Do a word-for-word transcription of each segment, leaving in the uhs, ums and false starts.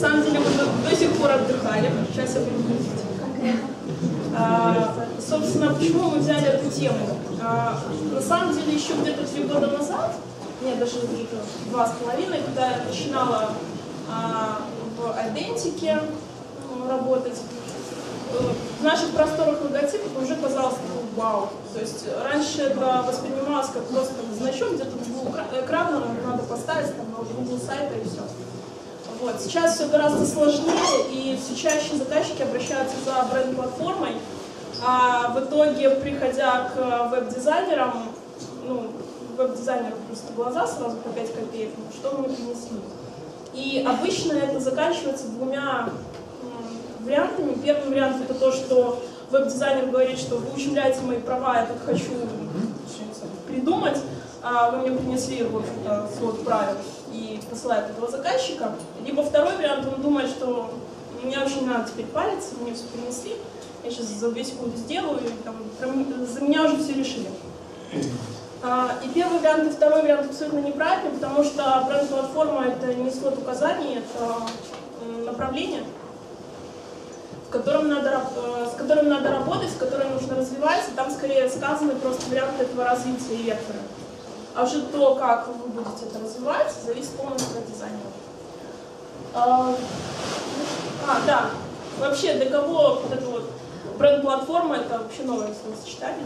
самом деле мы до, до сих пор отдыхали. Сейчас я буду говорить. А, собственно, почему мы взяли эту тему? А, на самом деле, еще где-то три года назад, нет, даже где-то два с половиной, когда я начинала а, в идентике работать, в наших просторах логотипов уже казалось, ну, вау. То есть раньше это воспринималось как просто значок, где-то двуэкранно надо поставить там, на угол сайта и все. Вот. Сейчас все гораздо сложнее, и все чаще заказчики обращаются за бренд-платформой, а в итоге, приходя к веб-дизайнерам, ну, веб-дизайнеру просто глаза сразу по пять копеек, ну, что мы принесли. И обычно это заканчивается двумя вариантами. Первый вариант — это то, что веб-дизайнер говорит, что вы ущемляете мои права, я тут хочу придумать, а вы мне принесли, в общем-то, свод правил и посылает этого заказчика. Либо второй вариант, он думает, что мне вообще не надо теперь париться, мне все принесли, я сейчас за две секунды сделаю, и там, за меня уже все решили. И первый вариант, и второй вариант абсолютно неправильный, потому что бренд-платформа — это не свод указаний, это направление, в котором надо, с которым надо работать, с которым нужно развиваться. Там скорее сказаны просто варианты этого развития и векторы. А уже то, как вы будете это развивать, зависит полностью от дизайнера. А, да, вообще для кого вот эта вот бренд-платформа — это вообще новое словосочетание.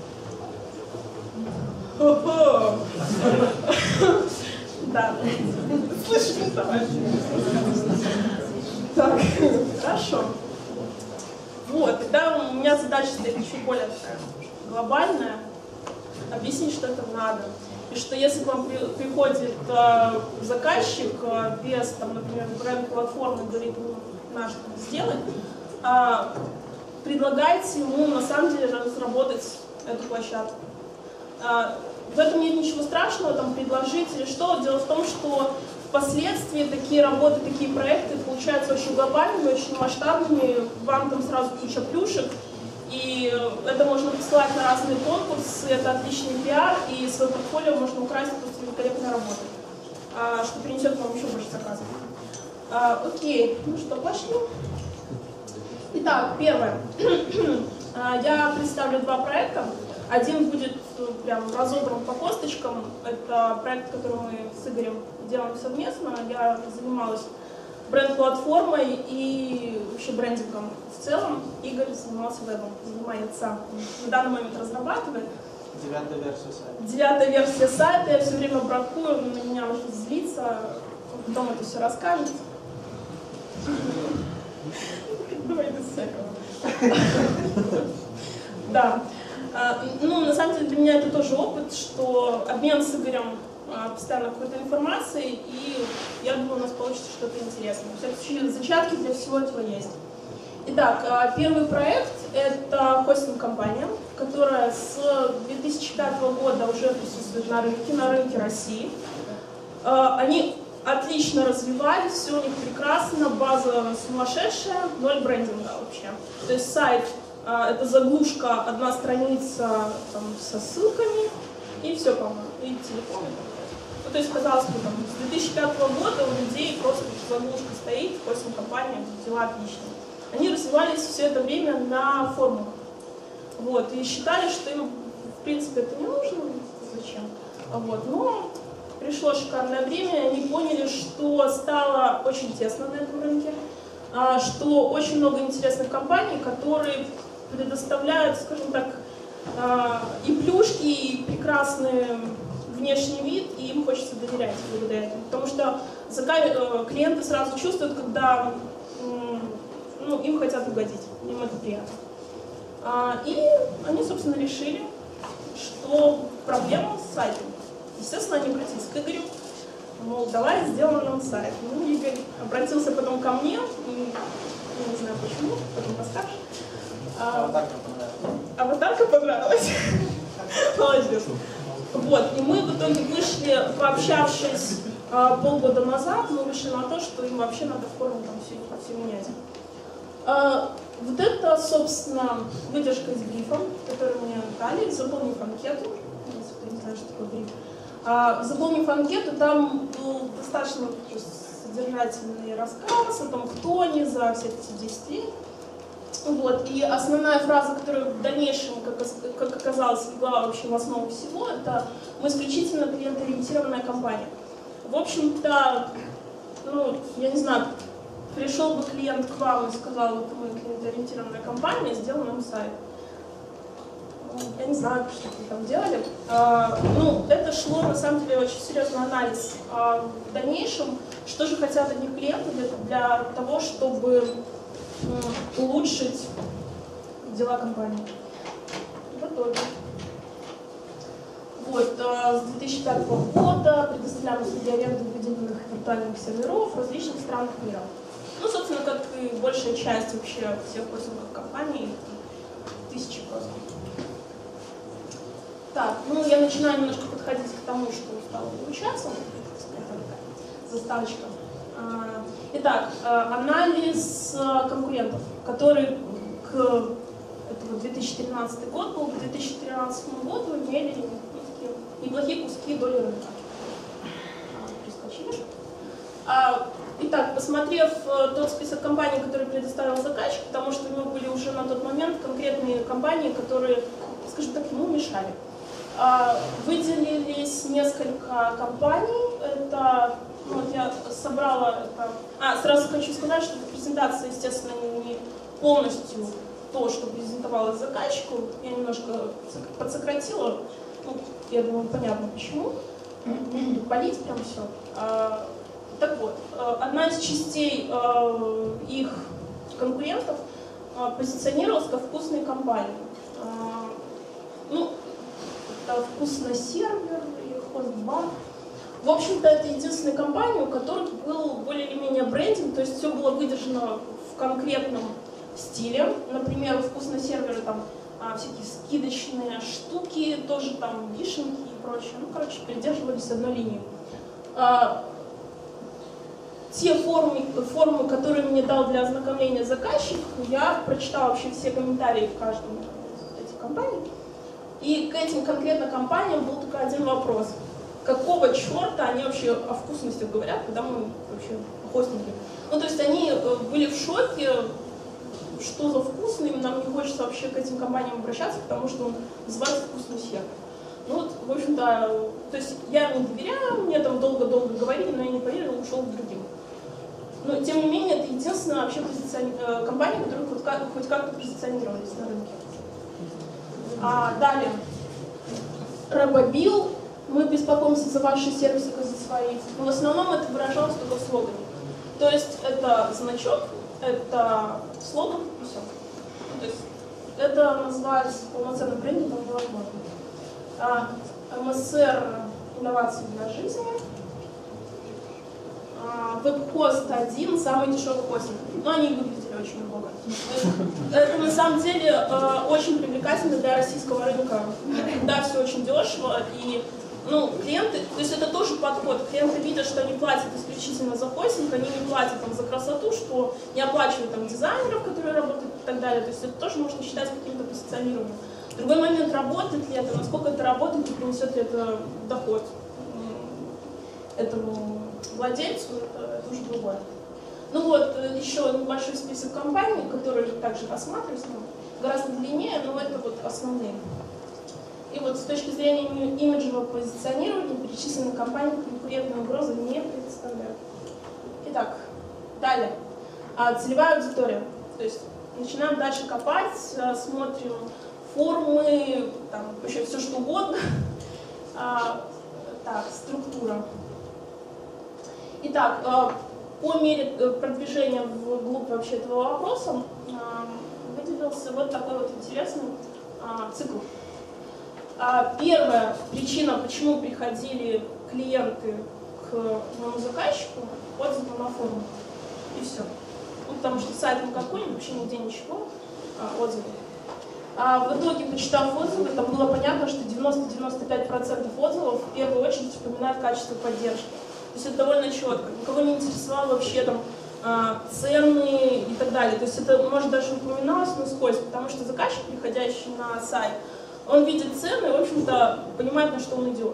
Да, слышно, товарищ. Так, хорошо. Вот, тогда у меня задача стоит еще более такая глобальная. Объяснить, что это надо. И что если к вам при, приходит э, заказчик э, без, там, например, бренд-платформы, говорит, ну, надо что-то сделать, э, предлагайте ему на самом деле разработать эту площадку. Э, в этом нет ничего страшного, там, предложить или что. Дело в том, что впоследствии такие работы, такие проекты получаются очень глобальными, очень масштабными, вам там сразу куча плюшек, и это можно посылать на разные конкурсы, это отличный пиар, и свое портфолио можно украсть просто великолепной работой, что принесет вам еще больше заказов. Окей, ну что, пошли. Итак, первое. Я представлю два проекта. Один будет прям разобран по косточкам. Это проект, который мы с Игорем делаем совместно. Я занималась бренд-платформой и вообще брендингом в целом. Игорь занимался вебом, занимается, на данный момент разрабатывает. Девятая версия сайта. Девятая версия сайта. Я все время бракую, на меня уже злится. Потом это все расскажет. Давай без всякого. Да. Ну, на самом деле, для меня это тоже опыт, что обмен с Игорем постоянно какой-то информацией, и я думаю, у нас получится что-то интересное. В всяком случае, зачатки для всего этого есть. Итак, первый проект — это хостинг-компания, которая с две тысячи пятого года уже присутствует на рынке, на рынке России. Они отлично развивались, все у них прекрасно, база сумасшедшая, ноль брендинга вообще. То есть сайт — это заглушка, одна страница там, со ссылками, и все, по-моему, и телефон. Ну, то есть, казалось бы, там, с две тысячи пятого года у людей просто заглушка стоит, хостинг-компания, дела отличные. Они развивались все это время на форумах. Вот, и считали, что им, в принципе, это не нужно, зачем. Вот, но пришло шикарное время, и они поняли, что стало очень тесно на этом рынке, что очень много интересных компаний, которые предоставляют, скажем так, и плюшки, и прекрасный внешний вид, и им хочется доверять благодаря этому. Потому что клиенты сразу чувствуют, когда ну, им хотят угодить, им это приятно. И они, собственно, решили, что проблема с сайтом. Естественно, они обратились к Игорю, мол, давай сделаем нам сайт. Ну, Игорь обратился потом ко мне, я не знаю почему, потом расскажешь. Аватарка понравилась. Аватарка понравилась. Молодец. Вот, и мы в итоге вышли, пообщавшись а, полгода назад, мы вышли на то, что им вообще надо в форме там все, все менять. А, вот это, собственно, выдержка с грифом, которую мне дали, заполнив анкету, если кто не знает, что такое гриф. Заполнив анкету, там был достаточно содержательный рассказ о том, кто они за все эти десять лет. Вот. И основная фраза, которая в дальнейшем, как, как оказалось, легла вообще в основу всего, это «мы исключительно клиентоориентированная компания». В общем-то, ну, я не знаю, пришел бы клиент к вам и сказал, вот мы клиентоориентированная компания, сделал нам сайт. Я не знаю, что вы там делали. А, ну, это шло, на самом деле, очень серьезный анализ. А в дальнейшем, что же хотят от них клиенты для, для того, чтобы улучшить дела компании. В итоге. Вот, с две тысячи пятого года предоставляем услуги аренды выделенных виртуальных серверов в различных странах мира. Ну, собственно, как и большая часть вообще всех хостинговых компаний, тысячи просто. Так, ну я начинаю немножко подходить к тому, что стало получаться. Заставочка. Итак, анализ конкурентов, который к это две тысячи тринадцатый год был, к две тысячи тринадцатому году имели ну, такие неплохие куски доли рынка. Прискочили. Итак, посмотрев тот список компаний, которые предоставил заказчик, потому что у него были уже на тот момент конкретные компании, которые, скажем так, ему мешали. Выделились несколько компаний. Это, ну, вот я собрала это. А, сразу хочу сказать, что эта презентация, естественно, не полностью то, что презентовалось заказчику. Я немножко подсократила. Ну, я думаю, понятно почему. Не буду палить прям все. А, так вот, одна из частей а, их конкурентов а, позиционировалась как вкусные компании. А, ну, это вкусно-сервер или хостбар. В общем-то, это единственная компания, у которой был более или менее брендинг, то есть все было выдержано в конкретном стиле. Например, у вкусно-сервера там а, всякие скидочные штуки, тоже там вишенки и прочее. Ну, короче, придерживались одной линии. А, те форумы, форумы, которые мне дал для ознакомления заказчик, я прочитала вообще все комментарии в каждом из этих компаний. И к этим конкретно компаниям был только один вопрос. Какого черта они вообще о вкусностях говорят, когда мы вообще о хостинге? Ну, то есть они были в шоке, что за вкусный, нам не хочется вообще к этим компаниям обращаться, потому что он называется вкусный сервер. Ну вот, в общем-то, то есть я им не доверяю, мне там долго-долго говорили, но я не поверила, ушел к другим. Но, тем не менее, это единственная вообще позициони... компания, которая хоть как-то хоть как позиционировались на рынке. А, далее. Робобил. Мы беспокоимся за ваши сервисы, как за свои. Но в основном это выражалось только в слогане. То есть это значок, это слоган и все. То есть это называется полноценным брендингом невозможно. А, эм эс эр инновации для жизни. Веб-хост один, самый дешевый хостинг. Но они выглядели очень убого. Это на самом деле э, очень привлекательно для российского рынка. Да, все очень дешево. И ну, клиенты, то есть это тоже подход. Клиенты видят, что они платят исключительно за хостинг, они не платят там, за красоту, что не оплачивают там, дизайнеров, которые работают и так далее. То есть это тоже можно считать каким-то позиционированием. Другой момент, работает ли это, насколько это работает и принесет ли это доход этому владельцу, это, это уже другое. Ну вот, еще небольшой список компаний, которые также рассматриваются, ну, гораздо длиннее, но это вот основные. И вот с точки зрения имиджевого позиционирования перечисленные компании конкурентной угрозы не представляют. Итак, далее. А, целевая аудитория. То есть начинаем дальше копать, смотрим формы, там вообще все что угодно. А, так, структура. Итак, по мере продвижения вглубь вообще этого вопроса выделился вот такой вот интересный цикл. Первая причина, почему приходили клиенты к моему заказчику, отзывы на форумах. И все. Ну, потому что сайт никакой, вообще нигде ничего, отзывы. А в итоге, почитав отзывы, там было понятно, что девяносто-девяносто пять процентов отзывов в первую очередь вспоминают качество поддержки. То есть это довольно четко. Никого не интересовало вообще там цены и так далее. То есть это, может, даже упоминалось, но скользь, потому что заказчик, приходящий на сайт, он видит цены и, в общем-то, понимает, на что он идет.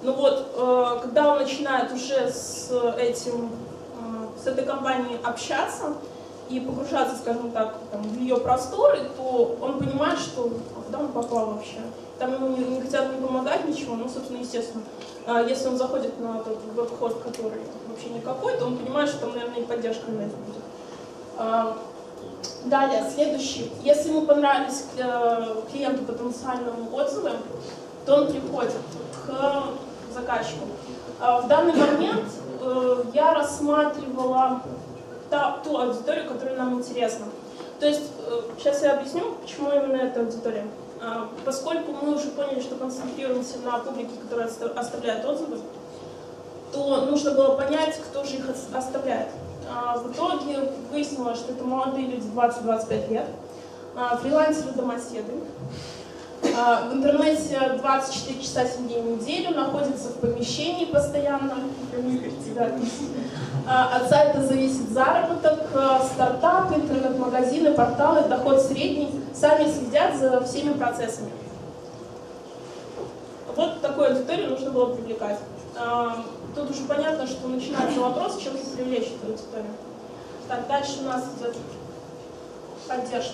Но вот, э, когда он начинает уже с этим, э, с этой компанией общаться и погружаться, скажем так, там, в ее просторы, то он понимает, что а куда он попал вообще. Там ему не, не хотят не помогать ничего, ну, собственно, естественно. Э, если он заходит на тот веб-хост, который вообще никакой, то он понимает, что там, наверное, и поддержка на это будет. Э, далее, следующий. Если ему понравились э, клиенту потенциальному отзывы, то он приходит к заказчику. В данный момент э, я рассматривала та, ту аудиторию, которая нам интересна. То есть, э, сейчас я объясню, почему именно эта аудитория. Э, поскольку мы уже поняли, что концентрируемся на публике, которая оставляет отзывы, то нужно было понять, кто же их оставляет. Э, в итоге выяснилось, что это молодые люди двадцать-двадцать пять лет, э, фрилансеры-домоседы. В интернете двадцать четыре часа семь дней в неделю, находится в помещении постоянно. От сайта зависит заработок, стартапы, интернет-магазины, порталы, доход средний, сами следят за всеми процессами. Вот такую аудиторию нужно было привлекать. Тут уже понятно, что начинается вопрос, чем же привлечь эту аудиторию. Так, дальше у нас идет поддержка.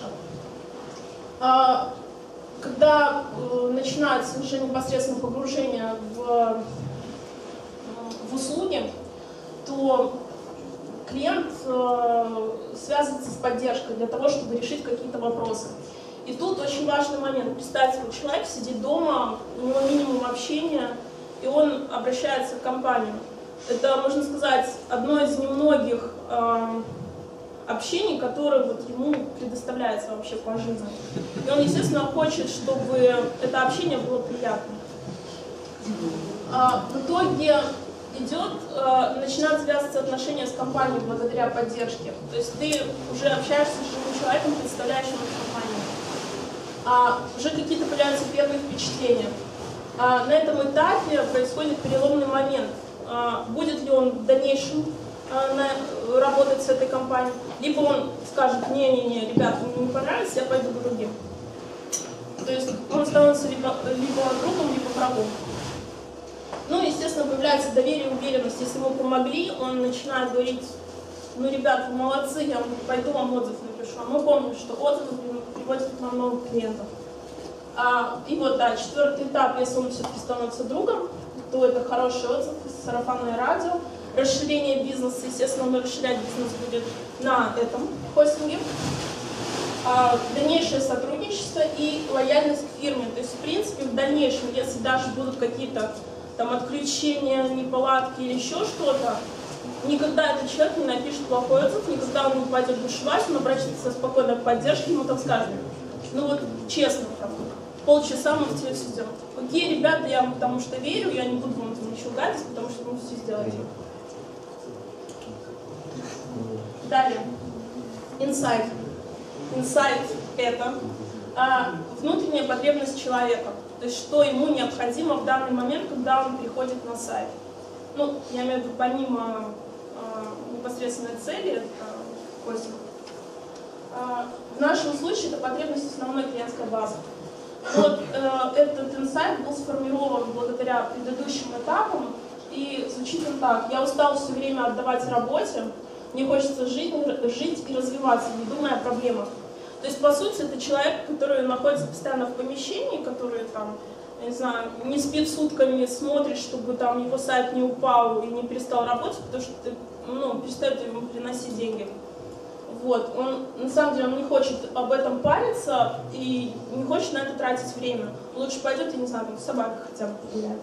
Когда э, начинается уже непосредственно погружение в, э, в услуги, то клиент э, связывается с поддержкой для того, чтобы решить какие-то вопросы. И тут очень важный момент. Представьте, вот человек сидит дома, у него минимум общения, и он обращается в компанию. Это, можно сказать, одно из немногих э, общений, которое вот ему предоставляется вообще по жизни. И он, естественно, хочет, чтобы это общение было приятным. А, в итоге идет, а, начинают связываться отношения с компанией благодаря поддержке. То есть ты уже общаешься с живым человеком, представляющим компанию. А, уже какие-то появляются первые впечатления. А, на этом этапе происходит переломный момент. А, будет ли он в дальнейшем На, работать с этой компанией, либо он скажет: не-не-не, ребята, мне не понравилось, я пойду к другим. То есть он становится либо, либо другом, либо врагом. Ну, естественно, появляется доверие и уверенность. Если ему помогли, он начинает говорить: ну, ребята, вы молодцы, я пойду вам отзыв напишу. А мы помним, что отзывы приводят к нам новых клиентов. А, и вот, да, четвертый этап, если он все-таки становится другом, то это хороший отзыв, сарафанное радио. Расширение бизнеса, естественно, он расширять бизнес будет на этом хостинге. А, дальнейшее сотрудничество и лояльность к фирме. То есть, в принципе, в дальнейшем, если даже будут какие-то там отключения, неполадки или еще что-то, никогда этот человек не напишет плохой отзыв, никогда он не пойдет бушевать, он обратится спокойно к поддержке, ему там скажут: ну вот честно, там, полчаса мы в тебе все сделаем. Окей, ребята, я вам потому что верю, я не буду вам там ничего гадить, потому что мы все сделаем. Далее. Инсайт. Инсайт – это а, внутренняя потребность человека. То есть, что ему необходимо в данный момент, когда он приходит на сайт. Ну, я имею в виду, помимо а, непосредственной цели, это хостинг. А, в нашем случае это потребность основной клиентской базы. Вот э, этот инсайт был сформирован благодаря предыдущим этапам, и звучит он так: я устал все время отдавать работе, мне хочется жить, жить и развиваться, не думая о проблемах. То есть, по сути, это человек, который находится постоянно в помещении, который там, я не знаю, не спит сутками, смотрит, чтобы там его сайт не упал и не перестал работать, потому что ну, перестает ему приносить деньги. Вот. Он, на самом деле, он не хочет об этом париться и не хочет на это тратить время. Лучше пойдет, я не знаю, там собака хотя бы погуляет.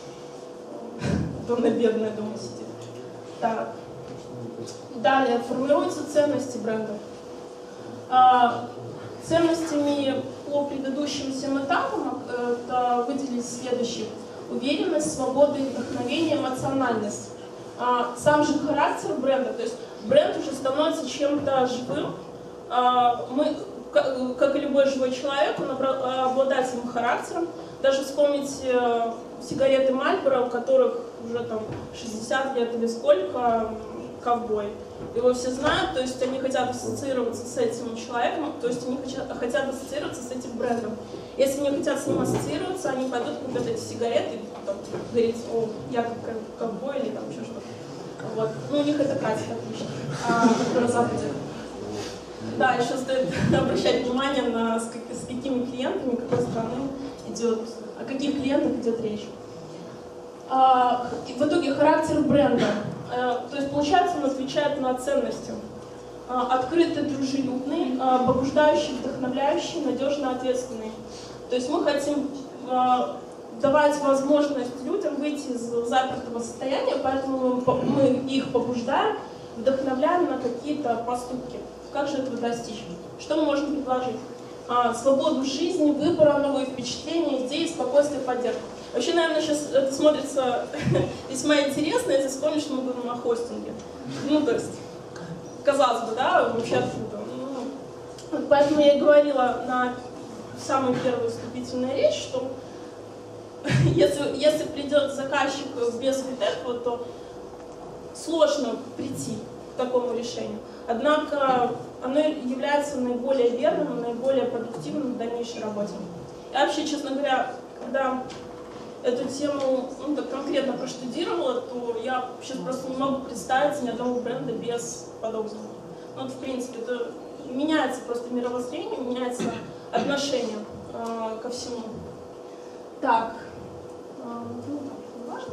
Она бедная дома сидит. Так. Далее, формируются ценности бренда. А, ценностями по предыдущим всем этапам это выделились следующие: уверенность, свобода, вдохновение, эмоциональность. А, сам же характер бренда, то есть бренд уже становится чем-то живым. А, мы, как, как и любой живой человек, он обладает своим характером. Даже вспомните сигареты Marlboro, у которых уже там шестьдесят лет или сколько, ковбой. Его все знают, то есть они хотят ассоциироваться с этим человеком, то есть они хотят, хотят ассоциироваться с этим брендом. Если не хотят с ним ассоциироваться, они пойдут купят эти сигареты и там, говорить, о, я как ковбой или там еще что-то. Вот. Ну, у них это катит отлично. А, на Западе. Да, еще стоит обращать внимание на с, как, с какими клиентами, какой страны идет, о каких клиентах идет речь. А, и в итоге характер бренда. А, то есть, получается, он отвечает на ценности. А, открытый, дружелюбный, а, побуждающий, вдохновляющий, надежно ответственный. То есть мы хотим а, давать возможность людям выйти из запертого состояния, поэтому мы их побуждаем, вдохновляем на какие-то поступки. Как же этого достичь? Что мы можем предложить? А, свободу жизни, выбора, новые впечатления, идеи, спокойствие, поддержку. Вообще, наверное, сейчас это смотрится весьма интересно, если вспомнить, что мы говорим о хостинге. Ну, то есть, казалось бы, да, вообще откуда. Ну, поэтому я и говорила на самую первую вступительную речь, что если, если придет заказчик без вот этого, то сложно прийти к такому решению. Однако оно является наиболее верным, наиболее продуктивным в дальнейшей работе. Я вообще, честно говоря, когда эту тему ну, так конкретно проштудировала, то я сейчас просто не могу представить ни одного бренда без подобного. Ну, вот, в принципе, это меняется просто мировоззрение, меняется отношение э, ко всему. Так, э, ну, не важно.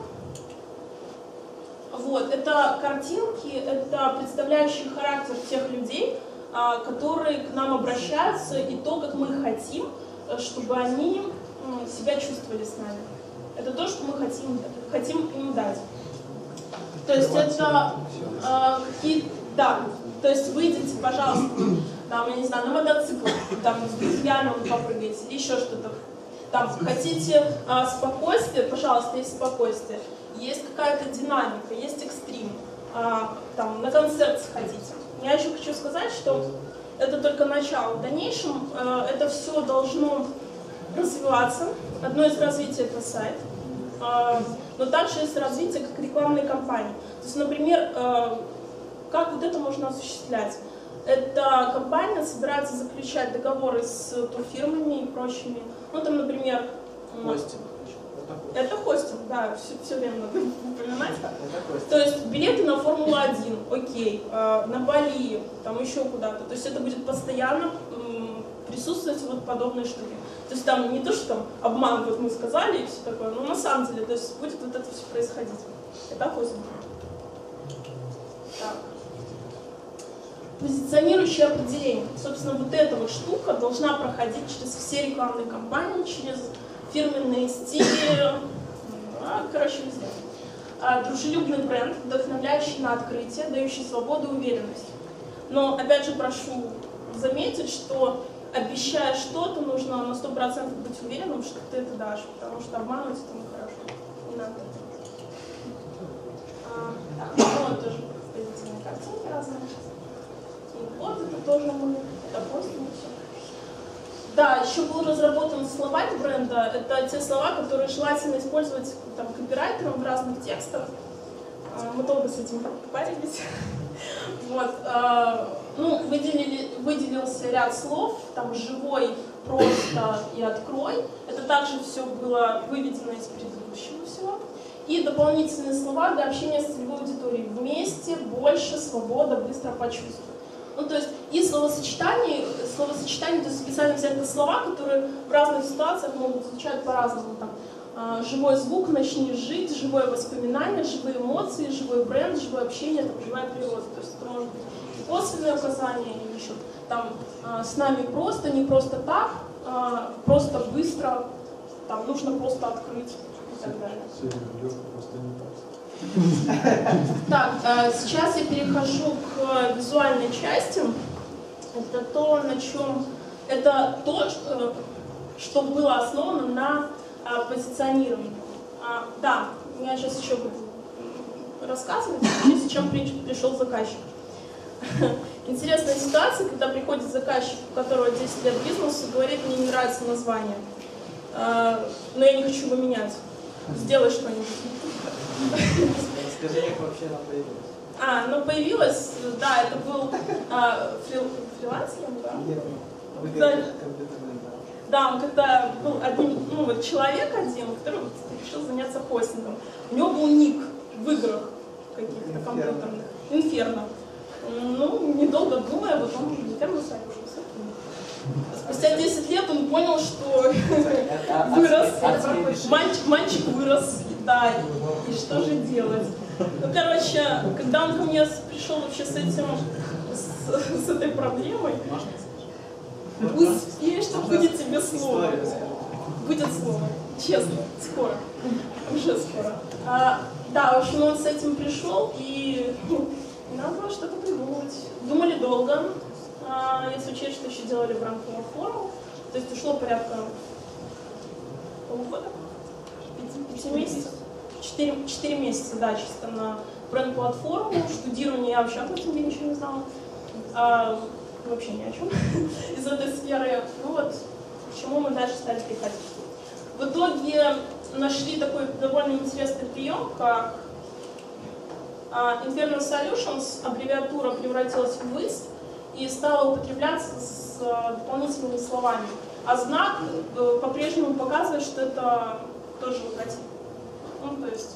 Вот, это картинки, это представляющие характер тех людей, э, которые к нам обращаются, и то, как мы хотим, чтобы они э, себя чувствовали с нами. Это то, что мы хотим, хотим им дать. То есть это э, какие... Да, то есть выйдите, пожалуйста, там, я не знаю, на мотоциклах, там, с друзьями попрыгайте, или еще что-то. Там, хотите э, спокойствие, пожалуйста, есть спокойствие. Есть какая-то динамика, есть экстрим. Э, там, на концерт сходите. Я еще хочу сказать, что это только начало. В дальнейшем э, это все должно развиваться. Одно из развитий — это сайт, но также есть развитие как рекламной кампании. То есть, например, как вот это можно осуществлять? Эта компания собирается заключать договоры с турфирмами и прочими. Ну, там, например... Хостинг. Это хостинг, да, все, все время надо упоминать. То есть билеты на Формулу один, окей, на Бали, там еще куда-то. То есть это будет постоянно присутствовать вот подобные штуки. То есть там не то, что там обман, вот мы сказали и все такое, но на самом деле, то есть будет вот это все происходить. Это хостинг. Так. Позиционирующее определение. Собственно, вот эта вот штука должна проходить через все рекламные кампании, через фирменные стили, а, короче, везде. А, дружелюбный бренд, вдохновляющий на открытие, дающий свободу и уверенность. Но, опять же, прошу заметить, что обещая что-то, нужно на сто процентов быть уверенным, что ты это дашь, потому что обманывать это нехорошо. Не надо. А, так, ну, тоже позитивные картинки разные. И вот это тоже мы, допустим, все. Да, еще был разработан словарь бренда. Это те слова, которые желательно использовать там, копирайтером в разных текстах. Мы долго с этим парились. Вот, ну, выделили, выделился ряд слов, там живой, просто и открой. Это также все было выведено из предыдущего всего. И дополнительные слова для общения с целевой аудиторией. Вместе, больше, свобода, быстро почувствовать. Ну, то есть и словосочетания, словосочетания, то есть специально взять слова, которые в разных ситуациях могут звучать по-разному. Там, э, живой звук, начни жить, живое воспоминание, живые эмоции, живой бренд, живое общение, там, живая природа. То есть это может быть и косвенное указание, или еще там э, с нами просто, не просто так, э, просто быстро, там нужно просто открыть и так далее. Так, сейчас я перехожу к визуальной части. Это то, на чем... Это то, что было основано на позиционировании. Да, я сейчас еще буду рассказывать, зачем пришел заказчик. Интересная ситуация, когда приходит заказчик, у которого десять лет бизнеса, и говорит, мне не нравится название, но я не хочу его менять. Сделай что-нибудь. Расскажи, как вообще она появилась. А, ну появилась, да, это был а, фрил, фрилансер, да? Нет, вы да. говорите, компьютерный, да, он когда был одним, ну вот человек один, который вот решил заняться хостингом. У него был ник в играх каких-то компьютерных, Инферно. Ну, недолго думая, вот он Инферно союзился. Спустя десять лет он понял, что вырос, мальчик, мальчик вырос, да, и что же делать? Ну, короче, когда он ко мне пришел вообще с этим, с, с этой проблемой, успеешь, что будет тебе слово. Будет слово, честно, скоро, уже скоро. А, да, в общем, он с этим пришел, и надо было что-то придумывать. Думали долго, а, если учесть, что еще делали в рамках форума, то есть ушло порядка полугода, пяти месяцев. Четыре, четыре месяца, да, чисто на бренд-платформу, штудирование, я вообще об этом ничего не знала, а, вообще ни о чем из этой сферы. Ну вот, к чему мы дальше стали приходить. В итоге нашли такой довольно интересный прием, как а, Inferno Solutions, аббревиатура превратилась в ай эс и стала употребляться с а, дополнительными словами. А знак а, по-прежнему показывает, что это тоже логотип. Ну, то есть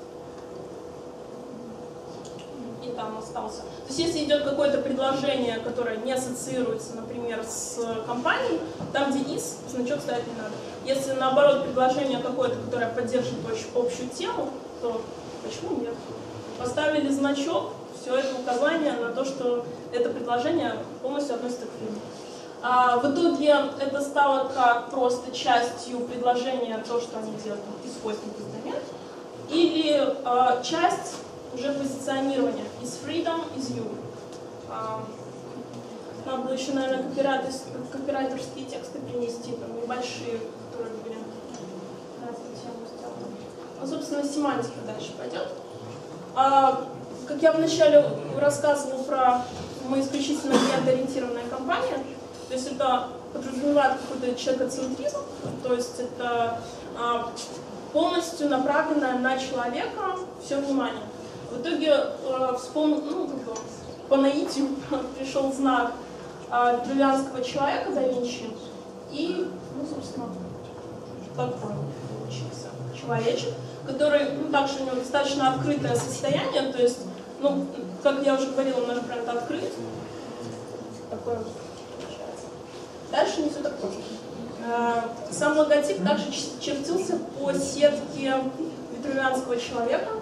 и там остался. То есть если идет какое-то предложение, которое не ассоциируется, например, с компанией, там, где ис, значок ставить не надо. Если наоборот предложение какое-то, которое поддерживает общую тему, то почему нет? Поставили значок, все это указание на то, что это предложение полностью относится к фирме. А в итоге это стало как просто частью предложения, то, что они делают из хостинга инструмент, или а, часть уже позиционирования из freedom, из you. А, надо было еще, наверное, копирайтерские, копирайтерские тексты принести, там небольшие, которые были на эту тему сделаны. Ну, собственно, семантика дальше пойдет. А, как я вначале рассказывала про мы исключительно клиент-ориентированная компания, то есть это подразумевает какой-то человекоцентризм, то есть это а, полностью направленное на человека все внимание. В итоге а, вспомнил, ну, как бы, по наитию пришел знак а, древлянского человека да Винчи, и, ну, собственно, такой получился человечек, который, ну, также у него достаточно открытое состояние, то есть, ну, как я уже говорила, наш бренд открыт, такой вот. Дальше не все так просто. Сам логотип также чертился по сетке витрувианского человека.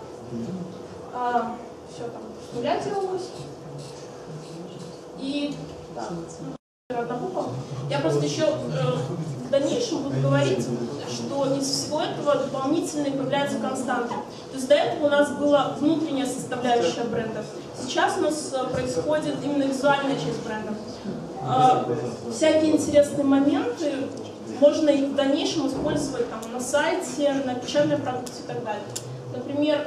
Все там с нуля делалось. И да, одна буква. Я просто еще в дальнейшем буду говорить, что из всего этого дополнительно появляются константы. То есть до этого у нас была внутренняя составляющая бренда. Сейчас у нас происходит именно визуальная часть бренда. Всякие интересные моменты можно и в дальнейшем использовать там, на сайте, на печатной продукции и так далее. Например,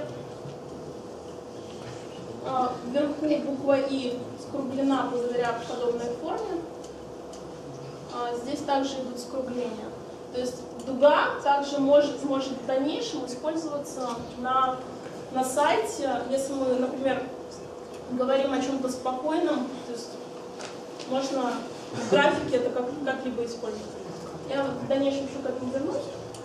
вверху буква И скруглена благодаря подобной форме. Здесь также идут скругления. То есть дуга также может, может в дальнейшем использоваться на, на сайте, если мы, например, говорим о чем-то спокойном, то есть можно в графике это как, как-либо использовать. Я в дальнейшем еще к этому вернусь.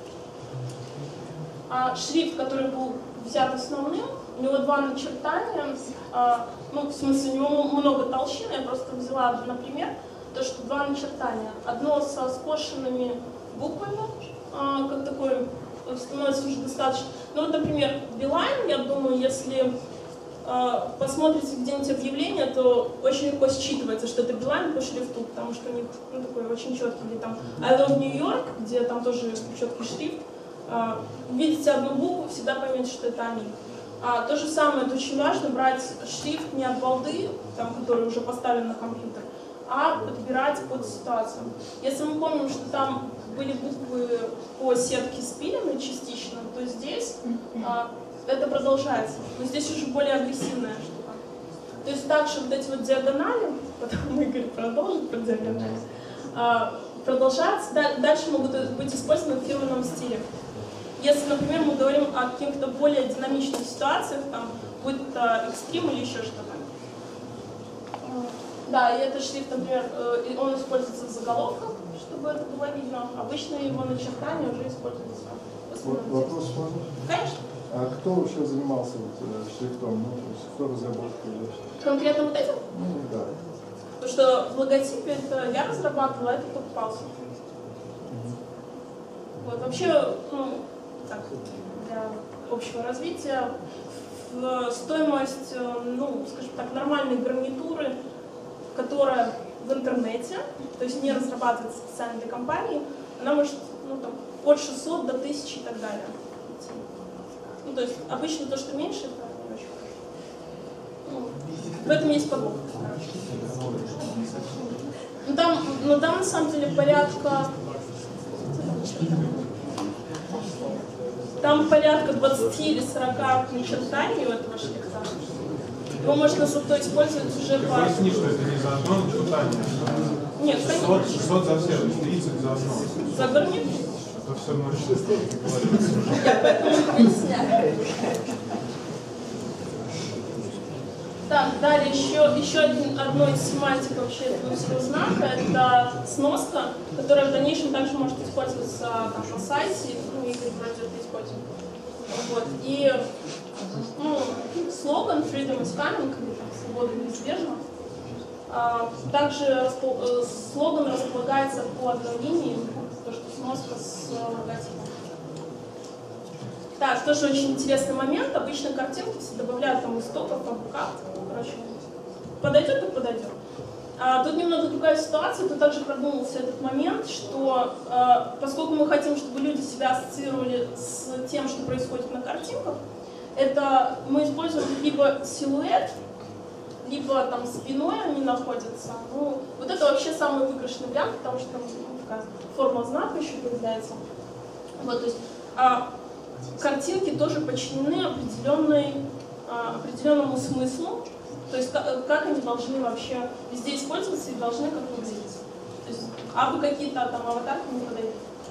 А шрифт, который был взят основным, у него два начертания, а, ну, в смысле, у него много толщины, я просто взяла, например, то, что два начертания. Одно со скошенными буквами, а, как такое, становится уже достаточно. Ну, вот, например, Билайн, я думаю, если а, посмотрите где-нибудь объявление, то очень легко считывается, что это Билайн по шрифту, потому что у них ну, такой очень четкий, или там I love New York, где там тоже четкий шрифт. А, видите одну букву, всегда поймете, что это они. А, то же самое, это очень важно, брать шрифт не от балды, там, который уже поставлен на компьютер, а подбирать под ситуацию. Если мы помним, что там были буквы по сетке спилены частично, то здесь а, это продолжается. Но здесь уже более агрессивная штука. То есть также вот эти вот диагонали, потом Игорь продолжит про диагонали, а, продолжаются, дальше могут быть использованы в фирменном стиле. Если, например, мы говорим о каких-то более динамичных ситуациях, там, будь это экстрим или еще что-то. Да, и этот шрифт, например, он используется в заголовках, чтобы это было видно. Обычно его начертания уже используются. Вопрос можно? Конечно. А кто вообще занимался вот, шрифтом? Ну, то есть кто разработкой? Конкретно вот этим? Ну, да. Потому что в логотипе это я разрабатывала, а это покупался. Вот, вообще, ну, так, для общего развития, в стоимость, ну, скажем так, нормальной гарнитуры, которая в интернете, то есть не разрабатывается специально для компании, она может, ну, там, от шестисот до тысячи и так далее. Ну, то есть обычно то, что меньше, это не очень хорошо. Ну, в этом есть подвох. Ну, там, ну, там на самом деле порядка... Там порядка двадцати или сорока начертаний у этого шрифта. Его можно зато использовать уже по... Поясни, что это не за одно начертание. Нет, шестьсот, шестьсот за все, тридцать за основу. За гарнитуру. Это все ночь. Я поэтому объясняю. Так, далее еще, еще один, одно из семантик вообще этого знака, это сноска, которая в дальнейшем также может использоваться там, на сайте, ну, Игорь вроде это использует. Вот. И ну, слоган «Freedom is coming», «Свобода неизбежна». А, также распол... слоган располагается по одной линии, то, что сноска с логотипом. Так, тоже очень интересный момент. Обычно картинки все добавляют там истоков, там карт. Короче, подойдет и подойдет. А, тут немного другая ситуация. Тут также продумался этот момент, что а, поскольку мы хотим, чтобы люди себя ассоциировали с тем, что происходит на картинках, это мы используем либо силуэт, либо там спиной они находятся. Ну, вот это вообще самый выигрышный вариант, потому что там ну, такая форма знака еще появляется. Вот, то есть, а, картинки тоже подчинены определенной, а, определенному смыслу, то есть как, как они должны вообще везде использоваться и должны как выглядеть. То есть, а бы какие-то там аватарки не подойдут.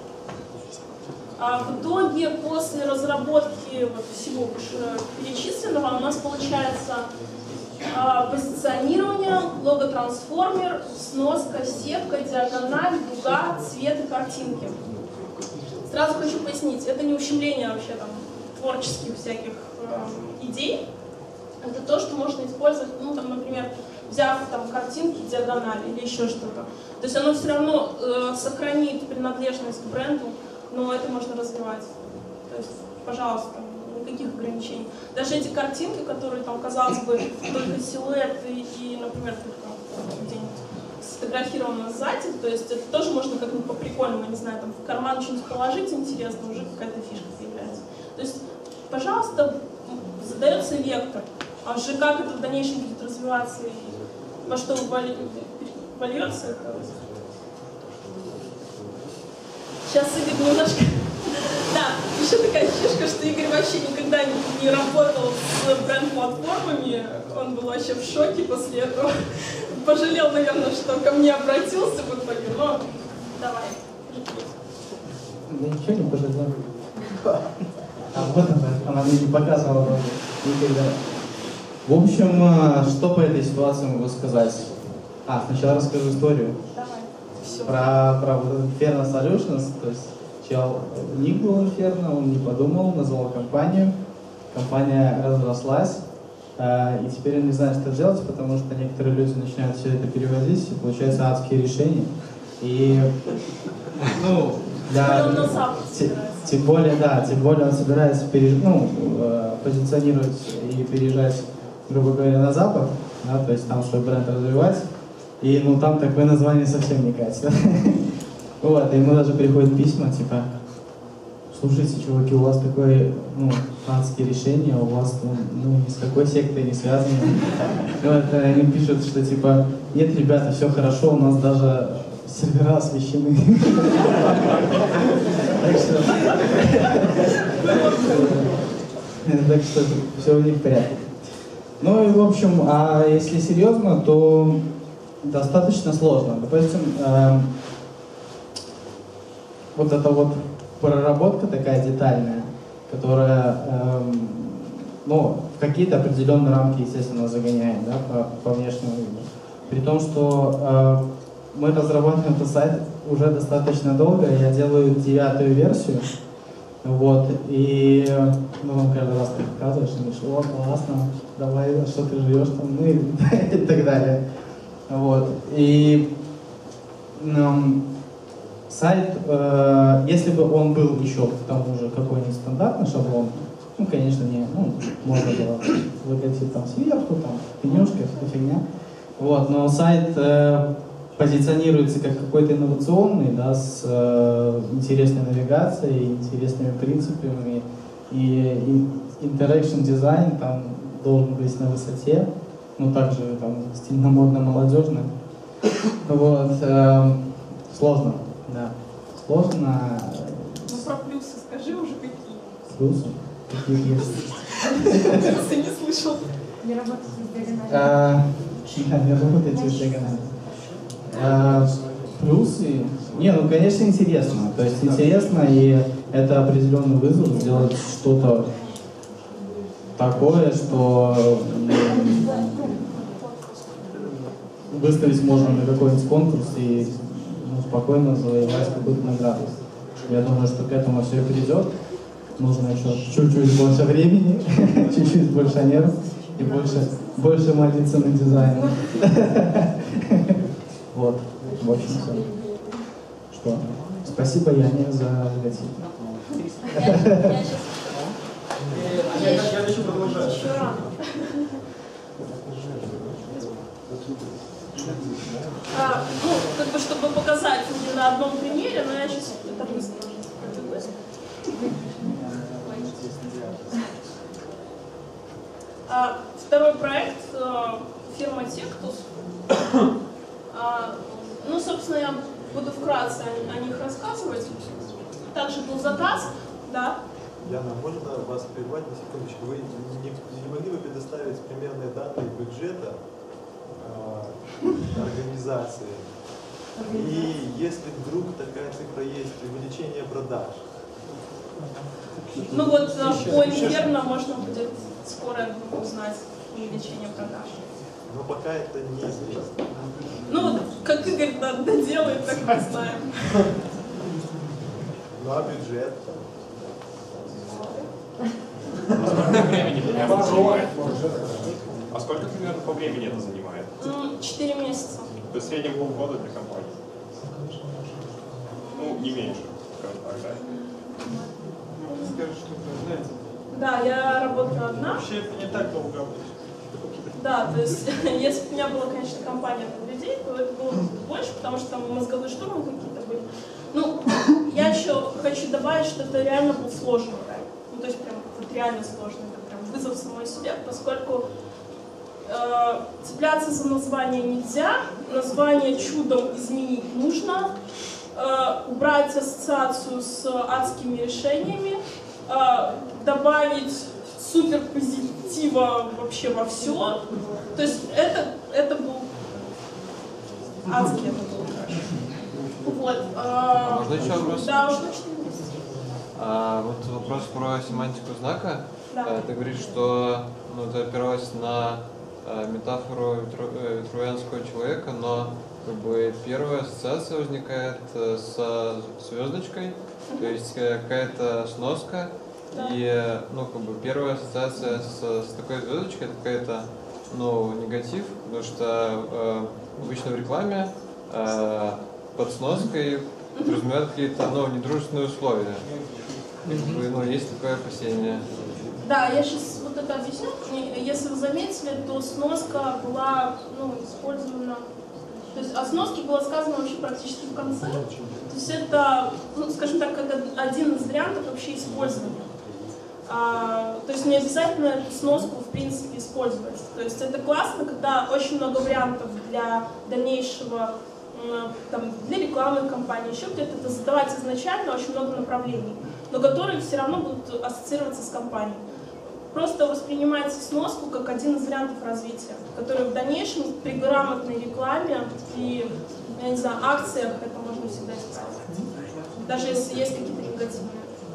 А в итоге, после разработки вот всего перечисленного, у нас получается а, позиционирование, лого-трансформер, сноска, сетка, диагональ, дуга, цвет и картинки. Сразу хочу пояснить, это не ущемление вообще там творческих всяких э, идей. Это то, что можно использовать, ну там, например, взяв там картинки, диагонали или еще что-то. То есть оно все равно э, сохранит принадлежность к бренду, но это можно развивать. То есть, пожалуйста, никаких ограничений. Даже эти картинки, которые там, казалось бы, только силуэты и, например, только где-нибудь сфотографировано сзади, то есть это тоже можно как-нибудь по-прикольному, не знаю, там в карман что-нибудь положить интересно, уже какая-то фишка появляется. То есть, пожалуйста, задается вектор, а уже как это в дальнейшем будет развиваться и во что вольется, это... Сейчас Игорь немножко... Да, еще такая фишка, что Игорь вообще никогда не, не работал с бренд-платформами, он был вообще в шоке после этого. Пожалел, наверное, что ко мне обратился в итоге, но давай. Да ничего не пожалел. А вот она, она мне не показывала никогда. В общем, что по этой ситуации могу сказать? А, сначала расскажу историю. Давай. Все. Про, про вот этот Inferno Solutions, то есть чел, ник был Inferno, он не подумал, назвал компанию, компания разрослась, э, и теперь он не знает, что делать, потому что некоторые люди начинают все это перевозить, и получаются адские решения. И, ну, для, тем, тем более, да, тем более он собирается переж, ну, э, позиционировать и переезжать, грубо говоря, на Запад, да, то есть там свой бренд развивать. И ну там такое название совсем не катит. Вот, и ему даже приходят письма, типа, слушайте, чуваки, у вас такое, ну, адские решения, у вас, ну, ну, ни с какой сектой не связаны. Вот, они пишут, что, типа, нет, ребята, все хорошо, у нас даже сервера освещены. Так что... Так что все у них в порядке. Ну и, в общем, а если серьезно, то достаточно сложно. Допустим, э, вот эта вот проработка такая детальная, которая, э, ну, в какие-то определенные рамки, естественно, загоняет, да, по, по внешнему виду. При том, что э, мы разрабатываем этот сайт уже достаточно долго. Я делаю девятую версию. Вот, и ну, он каждый раз так показываешь, и говоришь, о, классно, давай, что ты живешь там, ну и, и так далее. Вот, и ну, сайт, э, если бы он был еще к тому же какой-нибудь стандартный шаблон, ну, конечно, не, ну, можно было логотип там сверху, там, менюшка, вся фигня. Вот, но сайт э, позиционируется как какой-то инновационный, да, с э, интересной навигацией, интересными принципами, и, и interaction дизайн там должен быть на высоте, ну также там стильно, модно, молодежно. Вот, э, сложно, да, сложно. Ну про плюсы скажи уже какие. Плюсы? Какие есть? Плюсы не слышал. Не работать с диагональю. Да, не работайте с диагональю. А, плюсы? Не, ну конечно интересно. То есть интересно, и это определенный вызов сделать что-то такое, что выставить можно на какой-нибудь конкурс и ну, спокойно завоевать какую-то награду. Я думаю, что к этому все и придет. Нужно еще чуть-чуть больше времени, чуть-чуть больше нервов и больше, больше молиться на дизайн. Вот, в общем, все. Что? Спасибо, Яне, за логотип. Я еще продолжаю. Еще рано. А, ну, как бы, чтобы показать не на одном примере, но я сейчас это быстро. А, второй проект а, фирма Tectus. А, ну, собственно, я буду вкратце о, о них рассказывать. Также был заказ, да. Яна, можно вас прервать на секундочку? Вы не, не могли бы предоставить примерные данные бюджета э, организации? И если вдруг такая цифра есть, увеличение продаж? Ну вот по Инферно можно будет скоро узнать увеличение продаж. Но пока это не известно. Ну вот, как Игорь доделает, так мы знаем. Ну а бюджет? А сколько примерно по времени это занимает? Четыре месяца. То есть в среднем полгода для компании? Ну, не меньше, скажем так, да? Скажешь, что вы знаете. Да, я работаю одна. Вообще это не так долго обычно. Да, то есть, если бы у меня была, конечно, компания под людей, то это было бы больше, потому что там мозговые штурмы какие-то были. Ну, я еще хочу добавить, что это реально был сложный проект. Ну, то есть, прям вот реально сложный, это прям вызов самой себе, поскольку э, цепляться за название нельзя, название чудом изменить нужно, э, убрать ассоциацию с адскими решениями, э, добавить супер позитива вообще во все. То есть это, это был адский, это был короче. Вот. А, Можно еще вопрос? Да, уж точно. А, вот вопрос про семантику знака. Да. А, ты говоришь, что ну, ты опиралась на а, метафору ветрувянского человека, но как бы первая ассоциация возникает а, со звездочкой, то есть какая-то сноска. Да. И, ну, как бы первая ассоциация с, с такой звездочкой это какая-то, ну, негатив, потому что э, обычно в рекламе э, под сноской подразумевают какие-то, ну, недружественные условия. Как бы, ну, есть такое опасение. Да, я сейчас вот это объясню. Если вы заметили, то сноска была, ну, использована. То есть о сноске было сказано вообще практически в конце. То есть это, ну, скажем так, как один из вариантов вообще использования. А, то есть не обязательно эту сноску в принципе использовать. То есть это классно, когда очень много вариантов для дальнейшего, там, для рекламных кампаний, еще где-то это задавать изначально очень много направлений, но которые все равно будут ассоциироваться с компанией. Просто воспринимайте сноску как один из вариантов развития, который в дальнейшем при грамотной рекламе и, я не знаю, акциях это можно всегда использовать. Даже если есть какие-то негативные.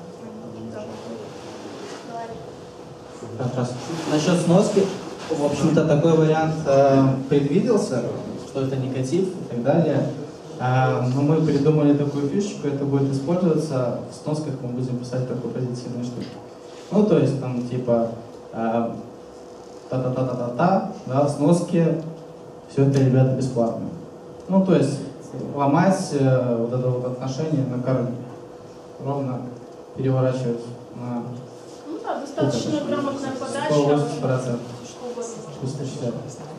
Хорошо. Насчет сноски, в общем-то, такой вариант э, предвиделся, что это негатив и так далее. А, но мы придумали такую фишечку, это будет использоваться в сносках, мы будем писать такую позитивную штуку. Ну, то есть там типа а, та-та-та-та-та-та, да, в сноске, все это, ребята, бесплатно. Ну, то есть ломать э, вот это вот отношение на корню, ровно переворачивать на Ну да, достаточно грамотная подача. сто восемьдесят процентов. Что угодно.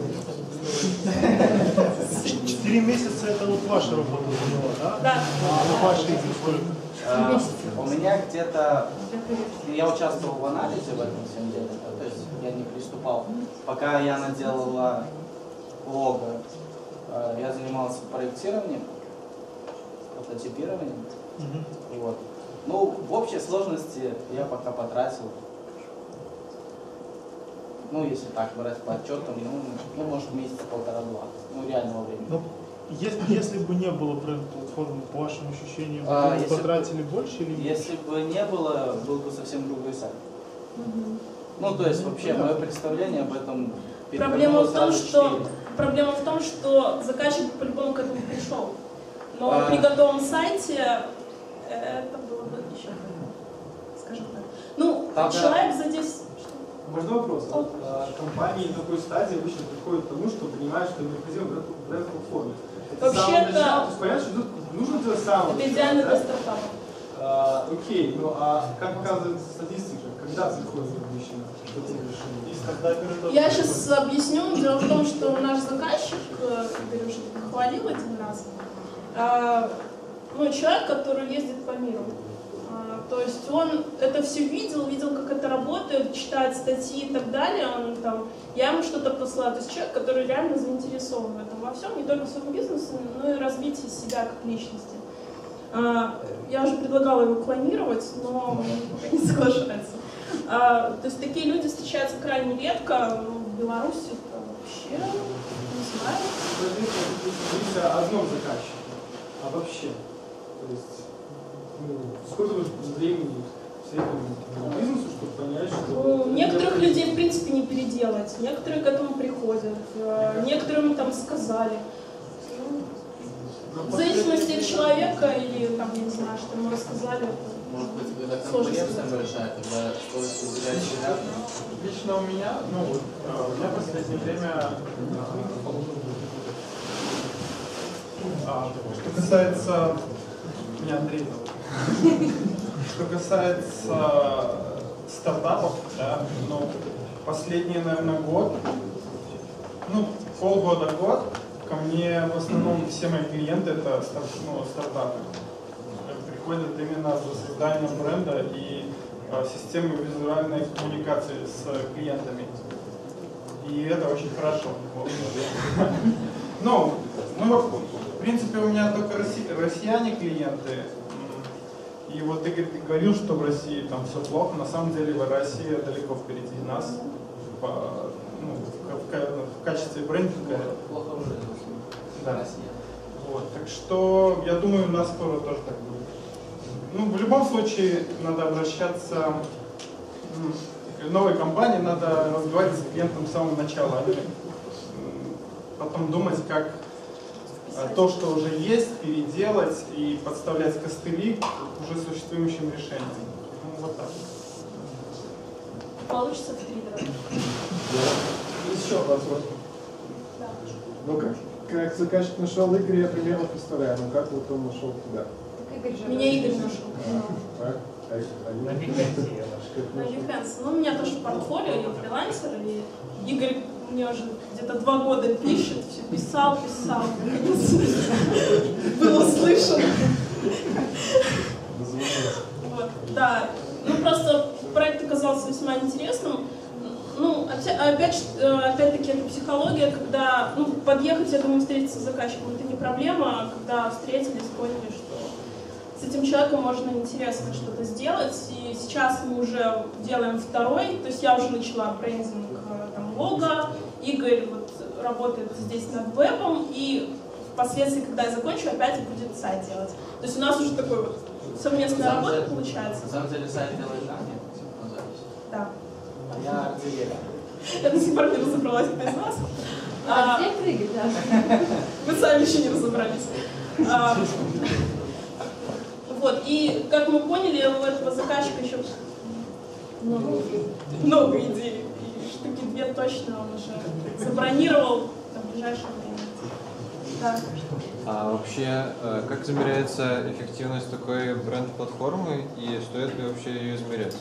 Четыре месяца это вот ваша работа заняла, да? Да. А ваши сколько? А, у меня где-то, я участвовал в анализе в этом всем деле, да, то есть я не приступал. Пока я наделала лого, а, я занимался проектированием, прототипированием. Угу. Вот. Ну, в общей сложности я пока потратил, ну, если так брать по отчетам, ну, ну может, месяца полтора-два, ну, реального времени. Но если, если бы не было бренд-платформы, по вашим ощущениям, А, вы если потратили больше или меньше? Если бы не было, был бы совсем другой сайт. Мгм. Ну, то есть, вообще, мое представление об этом Проблема в том, сразу что четыре. проблема в том, что заказчик по-любому к этому пришел. Но А. при готовом сайте это было бы еще, скажем так. Ну, Тогда- человек за десять. Можно вопрос? Вот, а, компании на такой стадии обычно приходят к тому, что понимают, что необходимо бренд-платформа. Это с самого Вообще-то- начала, то есть понятно, что тут нужно делать с самого Это начала, идеально да? для стартапа. А, окей, ну а как показывается статистика, когда приходит обычно к этому решению? И стартаперы тоже Я приходят. сейчас объясню. Дело в том, что наш заказчик, э, Игорь уже хвалил один раз, а, ну, человек, который ездит по миру. А, то есть он это все видел, видел, как это работает, читает статьи и так далее. Он, там, я ему что-то послала. То есть человек, который реально заинтересован в этом во всем, не только в своем бизнесе, но и развитии себя как личности. А, я уже предлагала его клонировать, но он не соглашается. А, то есть такие люди встречаются крайне редко. Ну, в Беларуси это вообще не знаю. Говорите о одном заказчике, а вообще, то есть, ну, сколько нужно времени среднему бизнесу, чтобы понять, что... Ну, некоторых людей в принципе не переделать, некоторые к этому приходят, э, некоторым там сказали. Ну, в зависимости от человека или там, я не знаю, что ему рассказали. Может быть, когда Сложно конкуренция сказать. большая, когда стоит выделять себя. Лично у меня, ну вот, э, у меня в последнее время, а, что касается, меня Андрей зовут. Что касается стартапов, да, ну, последний, наверное, год, ну, полгода-год, ко мне в основном все мои клиенты это старт, ну, стартапы. Приходят именно за созданием бренда и э, системы визуальной коммуникации с клиентами. И это очень хорошо. Вот. Ну, ну, в принципе, у меня только россия, россияне клиенты. И вот Игорь говорил, что в России там все плохо. На самом деле в России далеко впереди нас по, ну, в, в, в качестве брендинга. Плохо уже. Да. Вот. Так что я думаю, у нас скоро тоже так будет. Ну, в любом случае надо обращаться ну, к новой компании, надо разговаривать с клиентом с самого начала, а не потом думать, как то, что уже есть, переделать и подставлять костыли к уже существующим решениям. Ну, вот так. Получится в три дорога. Еще вопрос. Да. Ну как? Как заказчик нашел Игоря, я примерно представляю. Ну как вот он нашел тебя? Меня Игорь нашел. Так? А, а, На Behance я нашел. На Behance. Ну, у меня тоже портфолио, я фрилансер, и Игорь мне уже где-то два года пишет, все писал, писал. Был услышан. Вот, да. Ну, просто проект оказался весьма интересным. Ну, опять, опять-таки, это психология, когда, ну, подъехать, я думаю, встретиться с заказчиком, это не проблема, а когда встретились, поняли, что с этим человеком можно интересно что-то сделать, и сейчас мы уже делаем второй, то есть я уже начала брендинг там, лого, Игорь вот, работает здесь над вебом, и впоследствии, когда я закончу, опять будет сайт делать. То есть у нас уже такой вот совместная работа деле, получается. На самом деле сайт делает Аня. Да. А я артиллерия. Я до сих пор не разобралась, кто из вас. А, все прыгать, да. Вы сами еще не разобрались. А, вот, и как мы поняли, у этого заказчика еще много, много идей. И штуки две точно он уже забронировал в ближайшее время. Да. А вообще, как измеряется эффективность такой бренд-платформы и стоит ли вообще ее измерять?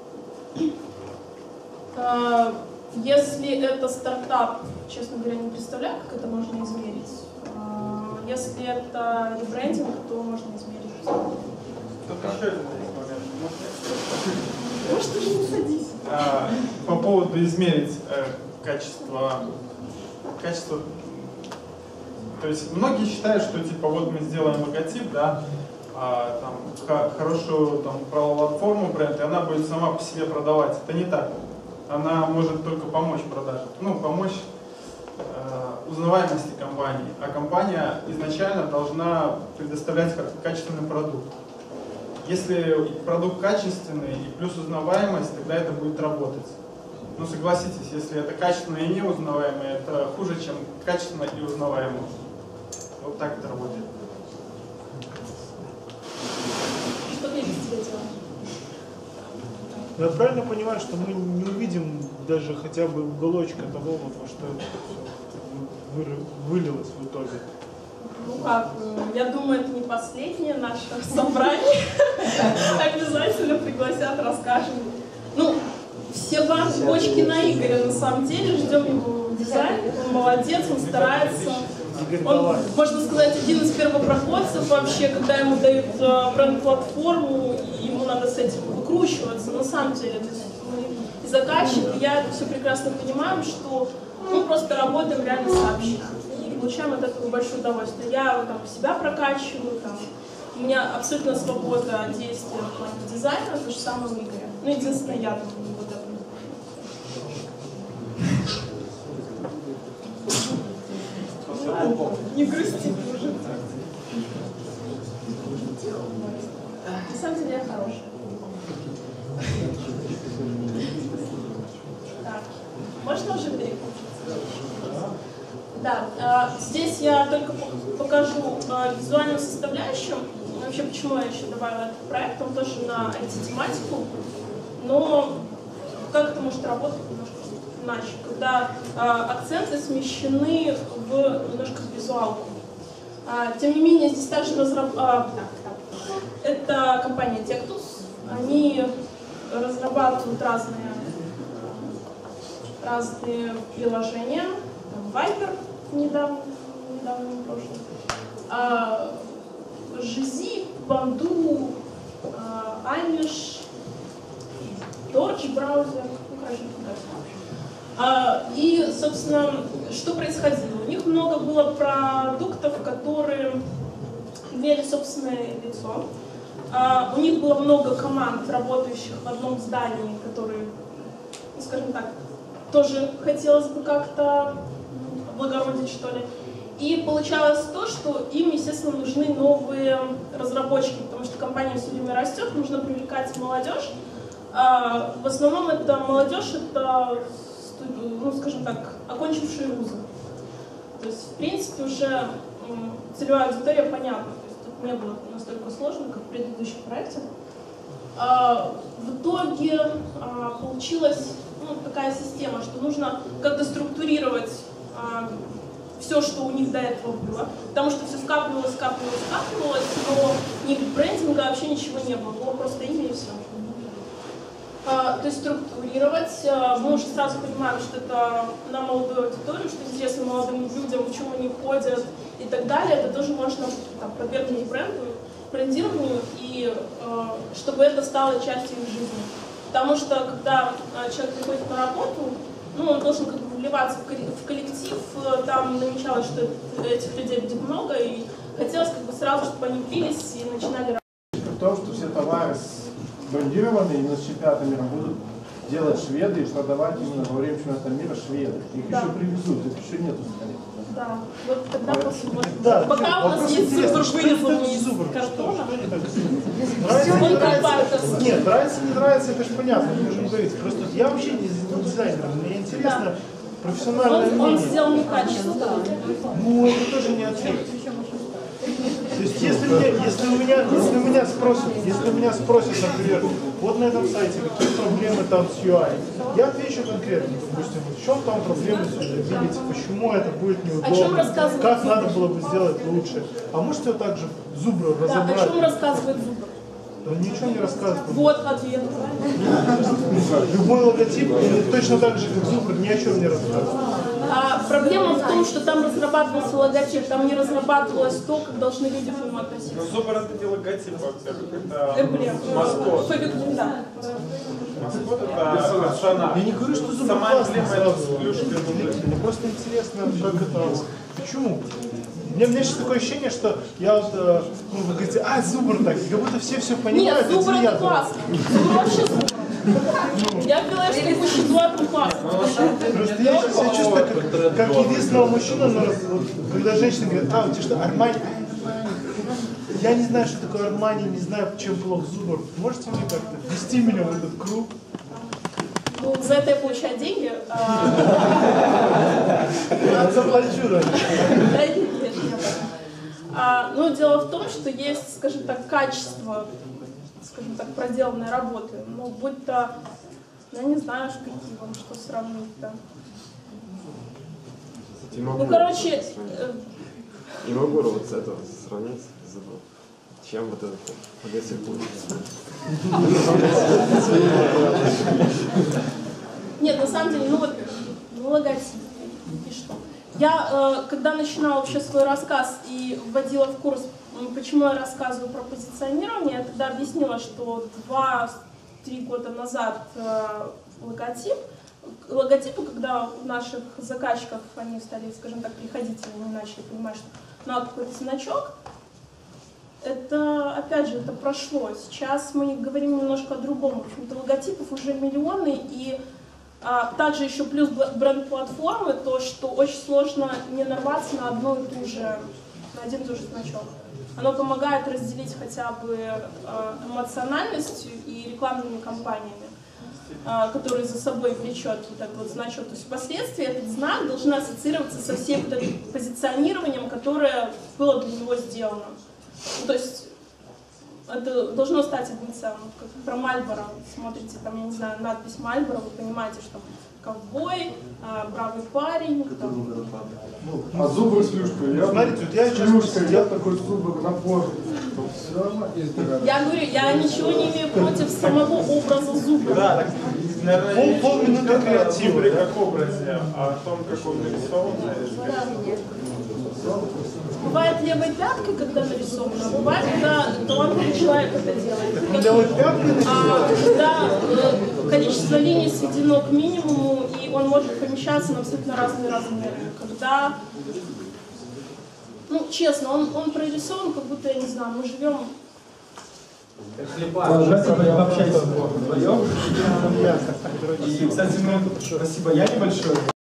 А, если это стартап, честно говоря, не представляю, как это можно измерить. А, если это ребрендинг, то можно измерить. Только еще один момент. Может, уже не садись. А, по поводу измерить э, качество, качество. То есть многие считают, что типа вот мы сделаем логотип, да, а, там, х хорошую там, платформу бренд, и она будет сама по себе продавать. Это не так. Она может только помочь продаже, ну, помочь э, узнаваемости компании. А компания изначально должна предоставлять качественный продукт. Если продукт качественный и плюс узнаваемость, тогда это будет работать. Но согласитесь, если это качественно и неузнаваемо, это хуже, чем качественно и узнаваемо. Вот так это работает. Что ты без тебя делаешь? Я правильно понимаю, что мы не увидим даже хотя бы уголочка того, во что это все вылилось в итоге? Ну как, я думаю, это не последнее наше собрание. Обязательно пригласят, расскажем. Ну, все бочки на Игоря, на самом деле, ждем его дизайн. Он молодец, он старается. Он, можно сказать, один из первопроходцев вообще, когда ему дают бренд-платформу, ему надо с этим выкручиваться. На самом деле, мы и заказчик, и я это все прекрасно понимаем, что мы просто работаем реально сообща. И получаем от этого большое удовольствие. Я там, себя прокачиваю, там, у меня абсолютно свобода действия в плане дизайна, то же самое у Игоря. Ну, единственное, я там не вот это. Не грусти уже. На самом деле я хорошая. Так, можно уже переключиться? Да, а, здесь я только покажу а, визуальную составляющую. Вообще, почему я еще добавила этот проект, он тоже на ай ти-тематику, но как это может работать немножко иначе, когда а, акценты смещены в немножко в визуалку. А, тем не менее, здесь также разраб... а, это компания Tectus, они разрабатывают разные, разные приложения, Viper недавно, недавно в прошлом, а, Жизи, Банду, Amish, Torch браузер, ну, короче, а, и, собственно, что происходило? У них много было продуктов, которые имели собственное лицо. А, у них было много команд, работающих в одном здании, которые, ну, скажем так, тоже хотелось бы как-то облагородить, что ли. И получалось то, что им, естественно, нужны новые разработчики, потому что компания все время растет, нужно привлекать молодежь. А, в основном это молодежь, это, ну, скажем так, окончившие вузы. То есть, в принципе, уже целевая аудитория понятна. То есть, тут не было настолько сложно, как в предыдущем проекте. А, в итоге а, получилась, ну, такая система, что нужно как-то структурировать а, все, что у них до этого было, потому что все скапливалось, скапливалось, скапливалось, но ни брендинга вообще ничего не было, было просто имя и все. А, то есть структурировать, а, мы уже сразу понимаем, что это на молодую аудиторию, что интересно молодым людям, в чем они ходят и так далее, это тоже можно там, подвергнуть бренду, брендированию, и а, чтобы это стало частью их жизни. Потому что когда а, человек приходит на работу, ну, он должен как бы вливаться в коллектив, там намечалось, что этих людей будет много, и хотелось как бы сразу, чтобы они влились и начинали работать. В том, что все товары брендированные именно с чемпионата мира будут делать шведы и продавать именно во время чемпионата мира шведы. Их да. еще привезут, их еще нету, скорее. Да, вот тогда посмотрим. Да, пока у нас есть зубр, вырезанный из картона. Нет, нравится, не нравится, это же понятно, мы можем говорить. Просто я вообще не дизайнер, мне интересно да. профессиональное он, мнение. Он сделал некачественно. Ну, это тоже не ответ. есть, если, мне, если, у меня, если, у меня спросят, если у меня спросят, например, вот на этом сайте, какие проблемы там с ю ай, я отвечу конкретно, допустим, в чем там проблемы с юзабилити, почему это будет неудобно, как надо было бы сделать лучше. А можете вот так же зубру разобрать? Да, о чем рассказывает Зубр? Да ничего не рассказывает. Вот ответ. Любой логотип точно так же, как Зубр, ни о чем не рассказывает. А проблема в том, что там разрабатывался логотип, там не разрабатывалось то, как должны люди к нему относиться. Но Зубр это не логотип, это Эмблем. маскот. Фабик- да. Маскот это персонаж. Я не говорю, что Зубр Сама классный эмблема это сразу. плюшка. Мне просто интересно, как это... Почему? У меня, у меня сейчас такое ощущение, что я вот, э, ну, вы говорите, а, Зубр так, как будто все все понимают. Нет, Зубр а я это так. классно. Зубр вообще супер. Я в Беларуси учу два класса. Просто я сейчас себя чувствую как, как единственного мужчину, но вот, когда женщина говорит, а, у тебя что, Армани? Я не знаю, что такое Армани, не знаю, чем плох Зубр. Можете мне как-то ввести меня в этот круг? Ну, за это я получаю деньги. Я заплачу раньше. Да, нет, нет, нет. А, ну, дело в том, что есть, скажем так, качество, скажем так, проделанной работы. Ну, будь то, я не знаю, какие вам, что сравнить-то. Ну, короче... э, Не могу вот с этого сравнить, забыл. Чем вот этот логотип будет? Нет, на самом деле, ну вот, ну, логотип, и что? Я, э, когда начинала вообще свой рассказ и вводила в курс, почему я рассказываю про позиционирование, я тогда объяснила, что два-три года назад э, логотип, логотипы, когда у наших заказчиков они стали, скажем так, приходить, они начали понимать, что надо какой-то значок, это, опять же, это прошло. Сейчас мы говорим немножко о другом. В общем-то, логотипов уже миллионы, и а, также еще плюс бренд-платформы, то, что очень сложно не нарваться на одну и ту же, на один и тот же значок. Оно помогает разделить хотя бы а, эмоциональностью и рекламными кампаниями, а, которые за собой влечет вот этот вот значок. То есть впоследствии этот знак должен ассоциироваться со всем этим позиционированием, которое было для него сделано. Ну, то есть это должно стать одним целым. Как про Мальборо. Смотрите, там, я не знаю, надпись Мальборо, вы понимаете, что ковбой, а, бравый парень. Там. А Зубр с плюшкой? Я, смотрите, вот я сейчас плюшкой, я такой Зубр напор. Все равно есть такая. Я говорю, я ничего не имею против самого образа Зубра. Да, так, наверное, Пол, полминуты креатива, Зубре да? как образе, а о том, как он нарисован, Бывает левой пяткой, когда нарисовано, а бывает, когда талантливый человек это делает. Так он левой пяткой А нарисован? когда э, количество линий сведено к минимуму, и он может помещаться на абсолютно разные размеры. Когда, ну, честно, он, он прорисован, как будто, я не знаю, мы живем... И, кстати, ну, спасибо, я небольшой.